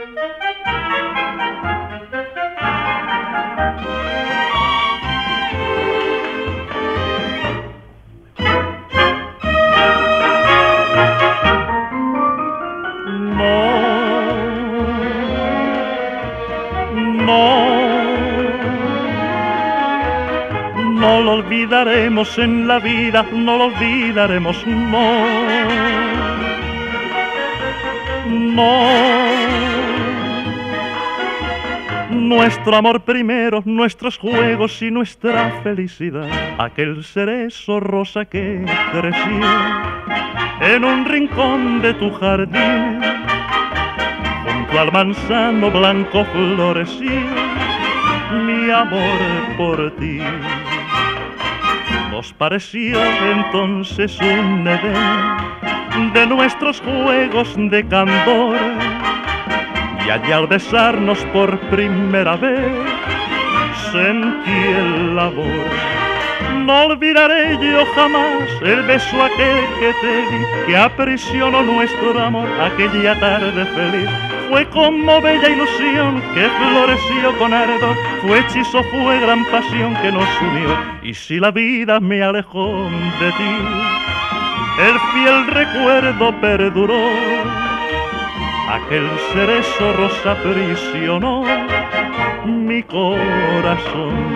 No lo olvidaremos en la vida, no lo olvidaremos, no. Nuestro amor primero, nuestros juegos y nuestra felicidad. Aquel cerezo rosa que creció en un rincón de tu jardín, junto al manzano blanco floreció mi amor por ti. Nos pareció entonces un Edén de nuestros juegos de candor, y allí al besarnos por primera vez sentí el amor. No olvidaré yo jamás el beso aquel que te di, que aprisionó nuestro amor aquella tarde feliz. Fue como bella ilusión que floreció con ardor, fue hechizo, fue gran pasión que nos unió. Y si la vida me alejó de ti, el fiel recuerdo perduró. Aquel cerezo rosa aprisionó mi corazón.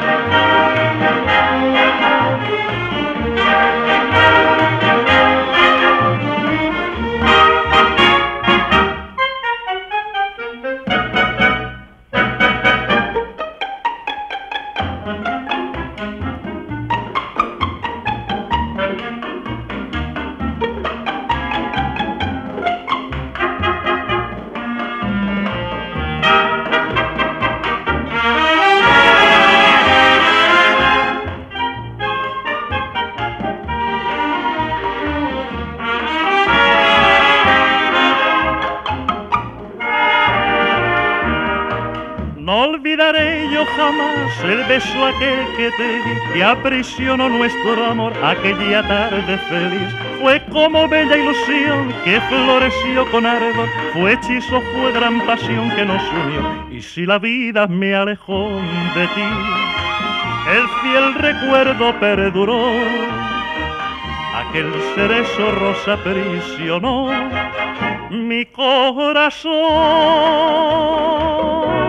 No olvidaré yo jamás el beso aquel que te di, que aprisionó nuestro amor aquella tarde feliz. Fue como bella ilusión que floreció con ardor, fue hechizo, fue gran pasión que nos unió. Y si la vida me alejó de ti, el fiel recuerdo perduró. Aquel cerezo rosa aprisionó mi corazón.